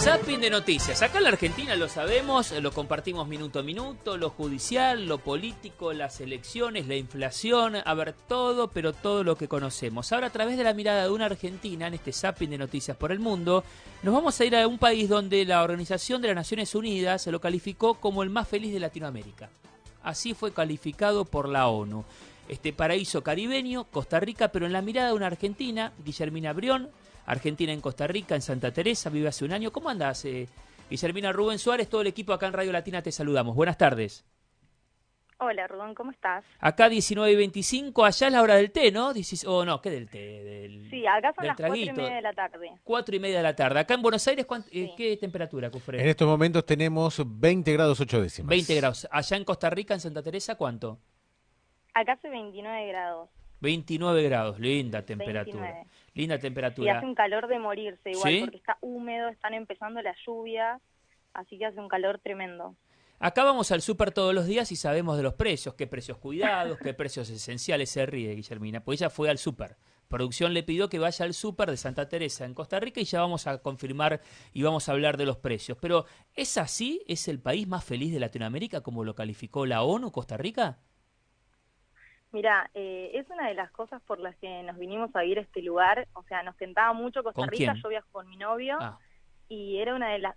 Zapping de noticias. Acá en la Argentina lo sabemos, lo compartimos minuto a minuto, lo judicial, lo político, las elecciones, la inflación, a ver, todo, pero todo lo que conocemos. Ahora, a través de la mirada de una argentina, en este Zapping de noticias por el mundo, nos vamos a ir a un país donde la Organización de las Naciones Unidas se lo calificó como el más feliz de Latinoamérica. Así fue calificado por la ONU. Este paraíso caribeño, Costa Rica, pero en la mirada de una argentina, Guillermina Brión, Argentina en Costa Rica, en Santa Teresa, vive hace un año. ¿Cómo andás, Guillermina? Rubén Suárez, todo el equipo acá en Radio Latina te saludamos. Buenas tardes. Hola, Rubén, ¿cómo estás? Acá 19:25, allá es la hora del té, ¿no? No, ¿qué del té? Sí, acá son del las traguito. 4:30 de la tarde. 4:30 de la tarde. Acá en Buenos Aires, Sí. ¿qué temperatura, Cufré? En estos momentos tenemos 20 grados 8 décimas. 20 grados. Allá en Costa Rica, en Santa Teresa, ¿cuánto? Acá hace 29 grados. 29 grados, linda temperatura. 29. Linda Y temperatura. hace un calor de morirse igual, ¿Sí? porque está húmedo, están empezando las lluvias, así que hace un calor tremendo. Acá vamos al súper todos los días y sabemos de los precios, qué precios cuidados, qué precios esenciales. Se ríe Guillermina, pues ella fue al súper. Producción le pidió que vaya al súper de Santa Teresa en Costa Rica y ya vamos a confirmar y vamos a hablar de los precios. Pero, ¿es así? ¿Es el país más feliz de Latinoamérica como lo calificó la ONU, Costa Rica? Mira, es una de las cosas por las que nos vinimos a vivir a este lugar. O sea, nos tentaba mucho Costa ¿Con Rica. quién? Yo viajo con mi novio. Ah, Y era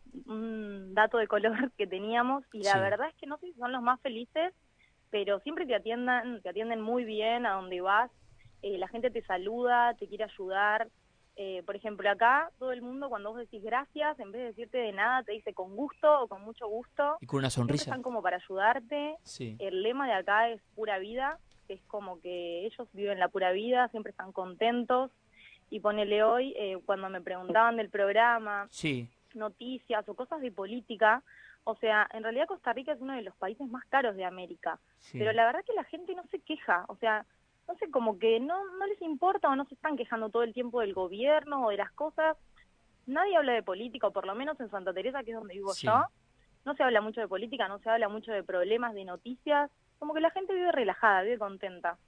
un dato de color que teníamos, y la Sí. verdad es que no sé si son los más felices, pero siempre te atienden muy bien a donde vas, la gente te saluda, te quiere ayudar. Por ejemplo, acá todo el mundo, cuando vos decís gracias, en vez de decirte de nada, te dice con gusto o con mucho gusto. y con una Siempre sonrisa. están como para ayudarte. Sí. El lema de acá es pura vida, que es como que ellos viven la pura vida, siempre están contentos. Y ponele hoy, cuando me preguntaban del programa, Sí. noticias o cosas de política, o sea, en realidad Costa Rica es uno de los países más caros de América, Sí. pero la verdad que la gente no se queja, o sea, no sé, como que no les importa o no se están quejando todo el tiempo del gobierno o de las cosas. Nadie habla de política, o por lo menos en Santa Teresa, que es donde vivo Sí. yo, no se habla mucho de política, no se habla mucho de problemas, de noticias, como que la gente vive relajada, vive contenta.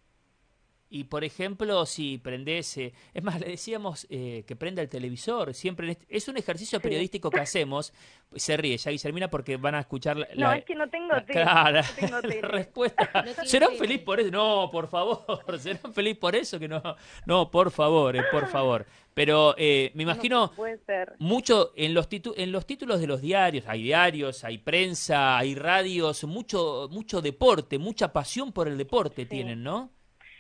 Y por ejemplo, si prendés, es más, le decíamos que prenda el televisor, siempre es un ejercicio Sí. periodístico que hacemos. Se ríe ya Guillermina porque van a escuchar No, es que no tengo tele, claro, no tengo la tele. respuesta. No tiene ¿Serán tele. feliz por eso? No, por favor, ¿serán feliz por eso? Que no, no, por favor, por favor. Pero me imagino No puede ser. mucho en los títulos de los diarios, hay prensa, hay radios, mucho deporte, mucha pasión por el deporte Sí. tienen, ¿no?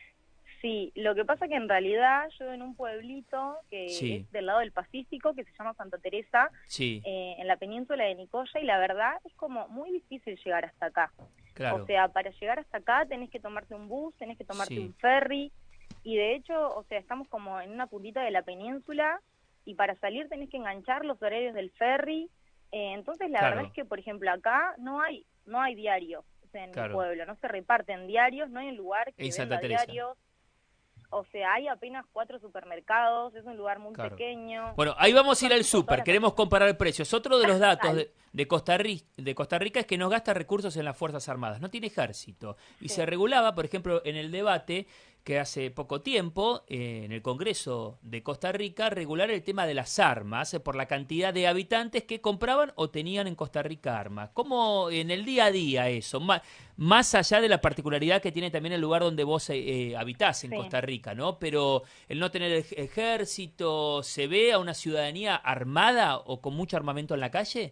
Sí, lo que pasa que en realidad yo en un pueblito que Sí. es del lado del Pacífico, que se llama Santa Teresa, Sí, en la península de Nicoya, y la verdad es como muy difícil llegar hasta acá. claro. O sea, para llegar hasta acá tenés que tomarte un bus, tenés que tomarte Sí. un ferry, y de hecho, o sea, estamos como en una puntita de la península, y para salir tenés que enganchar los horarios del ferry. Entonces la Claro. verdad es que, por ejemplo, acá no hay diarios, o sea, en Claro. mi pueblo, no se reparten diarios, no hay un lugar que En Santa venda Teresa. diarios. O sea, hay apenas 4 supermercados, es un lugar muy Claro. pequeño. Bueno, ahí vamos a ir al Conozco todas súper, las queremos comparar precios. Otro de los datos Dale. de Costa Rica es que no gasta recursos en las Fuerzas Armadas, no tiene ejército. Y Sí. se regulaba, por ejemplo, en el debate que hace poco tiempo, en el Congreso de Costa Rica, regular el tema de las armas por la cantidad de habitantes que compraban o tenían en Costa Rica armas. ¿Cómo en el día a día eso? Más allá de la particularidad que tiene también el lugar donde vos habitás en Sí. Costa Rica, ¿no? Pero el no tener ejército, ¿se ve a una ciudadanía armada o con mucho armamento en la calle?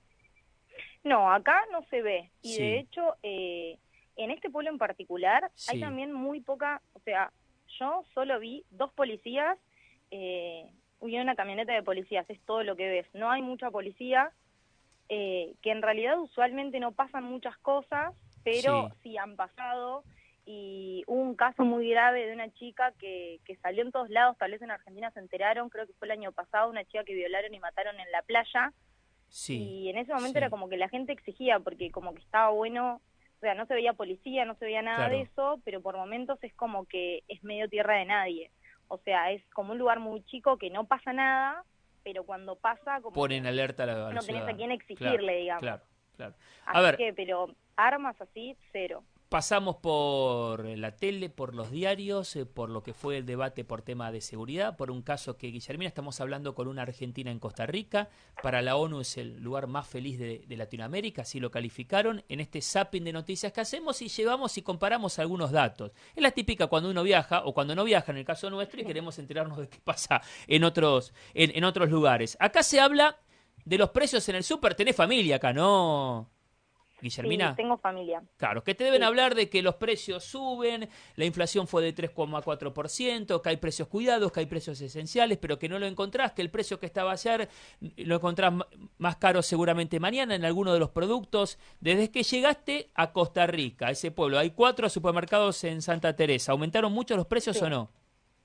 No, acá no se ve. Y Sí. de hecho, en este pueblo en particular Sí. hay también muy poca, o sea, yo solo vi 2 policías y una camioneta de policías, es todo lo que ves. No hay mucha policía, que en realidad usualmente no pasan muchas cosas, pero sí han pasado. Y hubo un caso muy grave de una chica que salió en todos lados, tal vez en Argentina se enteraron, creo que fue el año pasado, una chica que violaron y mataron en la playa. Sí. Y en ese momento Sí. era como que la gente exigía, porque como que estaba bueno, o sea, no se veía policía, no se veía nada de eso, pero por momentos es como que es medio tierra de nadie. O sea, es como un lugar muy chico que no pasa nada, pero cuando pasa, como Ponen que alerta a la no tenés a ciudadana. quién exigirle, digamos. Claro, claro. A Así ver, que, pero armas así, cero. Pasamos por la tele, por los diarios, por lo que fue el debate por tema de seguridad, por un caso que, Guillermina, estamos hablando con una argentina en Costa Rica. Para la ONU es el lugar más feliz de Latinoamérica, así lo calificaron en este zapping de noticias que hacemos y llevamos y comparamos algunos datos. Es la típica cuando uno viaja o cuando no viaja, en el caso nuestro, y queremos enterarnos de qué pasa en otros lugares. Acá se habla de los precios en el súper. Tenés familia acá, ¿no, Guillermina? Sí, tengo familia. Claro, que te deben Sí. hablar de que los precios suben, la inflación fue de 3,4%, que hay precios cuidados, que hay precios esenciales, pero que no lo encontrás, que el precio que estaba ayer lo encontrás más caro seguramente mañana en alguno de los productos. Desde que llegaste a Costa Rica, a ese pueblo, hay 4 supermercados en Santa Teresa. ¿Aumentaron mucho los precios Sí. o no?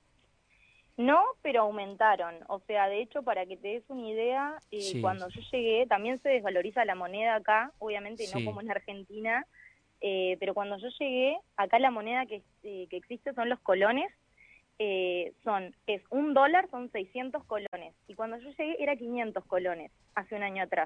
No, pero aumentaron. O sea, de hecho, para que te des una idea, Sí. cuando yo llegué, también se desvaloriza la moneda acá, obviamente Sí. no como en Argentina, pero cuando yo llegué, acá la moneda que existe son los colones, es $1, son 600 colones. Y cuando yo llegué era 500 colones, hace un año atrás.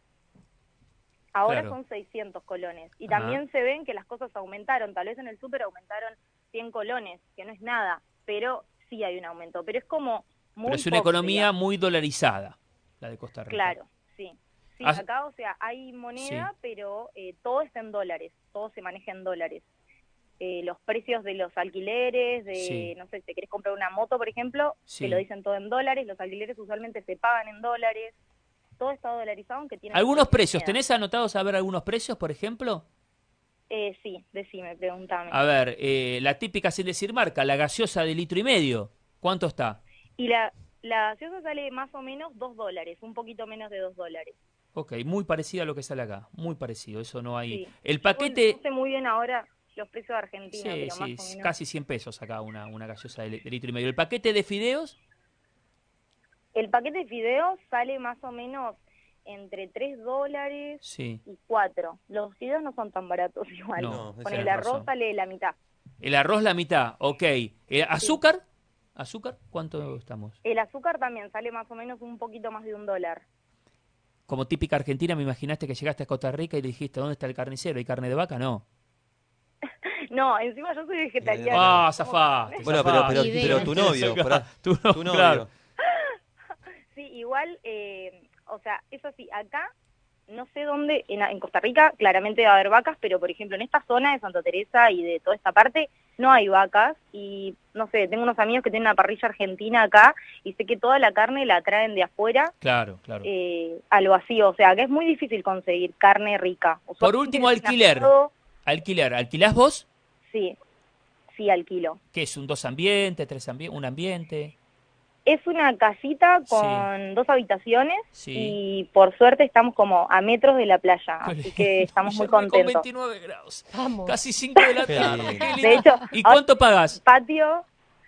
Ahora Claro. son 600 colones. Y Ajá. también se ven que las cosas aumentaron. Tal vez en el súper aumentaron 100 colones, que no es nada, pero sí hay un aumento. Pero es como muy Pero es una poco, economía digamos. muy dolarizada, la de Costa Rica. Claro, sí. Sí, Ah, acá, o sea, hay moneda, sí. pero todo está en dólares, todo se maneja en dólares. Los precios de los alquileres, Sí. no sé, si te querés comprar una moto, por ejemplo, Sí. te lo dicen todo en dólares, los alquileres usualmente se pagan en dólares, todo está dolarizado, aunque tiene... ¿Algunos precios? moneda. ¿Tenés anotados a ver algunos precios, por ejemplo? Sí, decime, pregúntame. A ver, la típica, sin decir marca, la gaseosa de 1,5 litros. ¿Cuánto está? Y la gaseosa sale más o menos $2, un poquito menos de $2. Ok, muy parecido a lo que sale acá, muy parecido, eso no hay... Sí. El Yo paquete... no sé muy bien ahora los precios de Argentina, Sí, pero sí, más o menos... casi 100 pesos acá una gaseosa de 1,5 litros. ¿El paquete de fideos? El paquete de fideos sale más o menos entre $3 Sí. y 4. Los fideos no son tan baratos igual. No, Con tenés el arroz razón. sale la mitad. El arroz la mitad, ok. ¿Azúcar? ¿Azúcar? ¿Cuánto estamos? El azúcar también sale más o menos un poquito más de $1. Como típica argentina, me imaginaste que llegaste a Costa Rica y dijiste, ¿dónde está el carnicero? ¿Hay carne de vaca? No. No, encima yo soy vegetariana. Ah, zafaste. Bueno, zafaste. pero tu novio, pará, Tu tu novio. claro. Sí, igual, o sea, eso sí, acá, no sé dónde, en Costa Rica claramente va a haber vacas, pero por ejemplo en esta zona de Santa Teresa y de toda esta parte no hay vacas y no sé, tengo unos amigos que tienen una parrilla argentina acá y sé que toda la carne la traen de afuera Claro, claro. al vacío, o sea, que es muy difícil conseguir carne rica. Por Usualmente último, es un alquiler. asado. Alquiler. ¿Alquilás vos? Sí, sí, alquilo. ¿Qué es? ¿Un 2 ambiente, 3 ambiente, un ambiente? Es una casita Sí. con 2 habitaciones Sí. y por suerte estamos como a metros de la playa, Qué así lindo. que estamos muy Guillermo, contentos. Con 29 grados. Vamos. Casi 5 de la Qué tarde. lindo. Qué lindo. De hecho, ¿Y cuánto pagás? patio,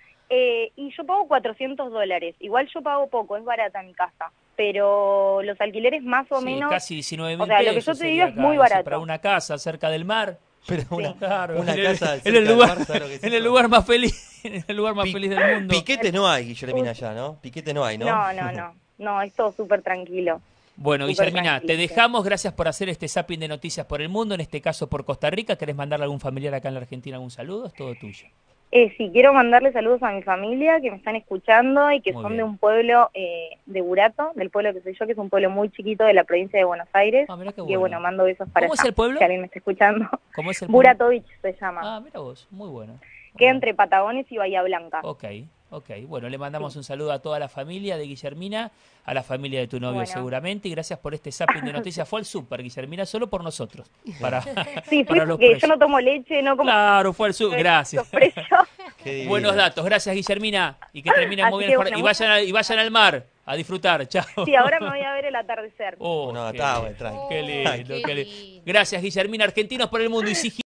y yo pago $400. Igual yo pago poco, es barata mi casa, pero los alquileres más o Sí, menos, casi 19.000 o sea, lo que pesos yo te sería digo es acá, muy no sé, barato. para una casa cerca del mar. Pero una, Claro, una en casa en cerca el del lugar, mar, ¿sabes lo que es en el eso? lugar más feliz, en el lugar más Pi- feliz del mundo. Piquete no hay, Guillermina, allá, ¿no? Piquete no hay, ¿no? no, es todo súper tranquilo. Bueno, Súper Guillermina, te tranquilo, sí. dejamos. Gracias por hacer este zapping de noticias por el mundo, en este caso por Costa Rica. ¿Querés mandarle a algún familiar acá en la Argentina algún saludo? Es todo tuyo. Sí, quiero mandarle saludos a mi familia que me están escuchando y que Muy son bien. de un pueblo de Burato, del pueblo que soy yo, que es un pueblo muy chiquito de la provincia de Buenos Aires. Ah, mirá qué Así que bueno. bueno, mando besos para ¿Cómo es allá, el pueblo? si alguien me está escuchando. ¿Cómo es el pueblo? Buratovich se llama. Ah, mira vos, muy bueno. Queda entre Patagones y Bahía Blanca. Ok, ok. Bueno, le mandamos un saludo a toda la familia de Guillermina, a la familia de tu novio Bueno. seguramente, y gracias por este zapping de noticias. Fue al súper, Guillermina, solo por nosotros. Para, Sí, para fui los porque yo precios. no tomo leche, no como Claro, fue al súper. Gracias. los precios. Qué divino. Buenos datos, gracias Guillermina. Y que terminen muy Así bien. que, el bueno, jornada. Y vayan al mar a disfrutar. Chao. Sí, ahora me voy a ver el atardecer. Oh, No, qué está, lindo, bueno, tranqui. qué lindo, Qué qué lindo. lindo. Gracias, Guillermina. Argentinos por el mundo. Y si